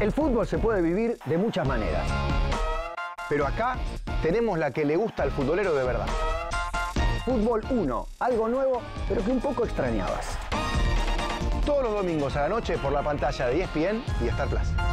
El fútbol se puede vivir de muchas maneras. Pero acá tenemos la que le gusta al futbolero de verdad. Fútbol 1, algo nuevo, pero que un poco extrañabas. Todos los domingos a la noche por la pantalla de ESPN y Star Plus.